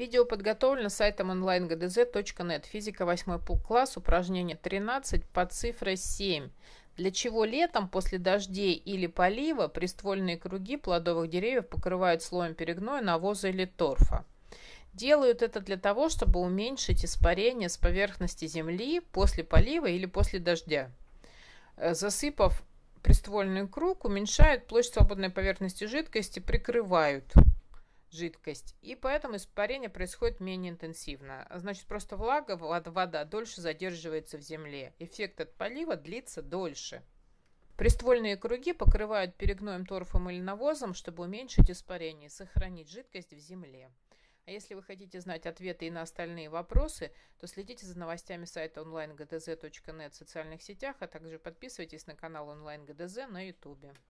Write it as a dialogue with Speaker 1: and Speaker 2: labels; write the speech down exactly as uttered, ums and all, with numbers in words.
Speaker 1: Видео подготовлено сайтом онлайн гэ дэ зэ точка нет. Физика восьмой класс, упражнение тринадцать под цифрой семь. Для чего летом после дождей или полива приствольные круги плодовых деревьев покрывают слоем перегноя, навоза или торфа? Делают это для того, чтобы уменьшить испарение с поверхности земли после полива или после дождя. Засыпав приствольный круг, уменьшают площадь свободной поверхности жидкости, прикрывают жидкость, и поэтому испарение происходит менее интенсивно. Значит, просто влага, вода дольше задерживается в земле. Эффект от полива длится дольше. Приствольные круги покрывают перегноем, торфом или навозом, чтобы уменьшить испарение и сохранить жидкость в земле. А если вы хотите знать ответы и на остальные вопросы, то следите за новостями сайта онлайн гэ дэ зэ точка нет в социальных сетях, а также подписывайтесь на канал онлайн гэ дэ зэ на ютубе.